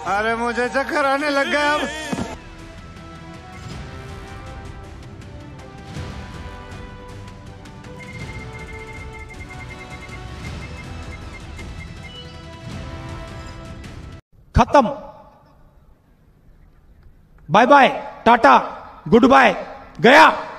अरे मुझे चक्कर आने लग गया अब। खत्म। Bye bye, tata, good bye, गया।